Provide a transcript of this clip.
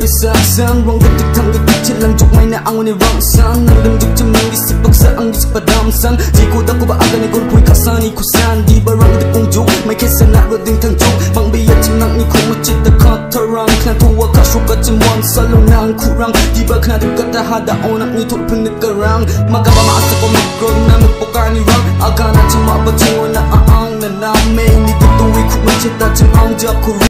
pisasan Wang detik thang detik chết lang chục mai na ang ni rang san Nang dam dik cham nang isip baksa ang isip padam san Di ko da ko ba aga ni gol pui kasani kusan Di barang de pung juk mai kesa na ro ding thang juk Bang biya chim nang ni ko mo chit da ka tarang Kna tuwa ka shu ka chim wan salo nang kurang Di ba kna dik ka ta hada onak ni thot pun nik karang Magaba ma asa ko mikro na mikpoka ni rang Aga na chim ma ba ching na aang na na me Ni dik tuwi ku ma chit da chim ang jak ku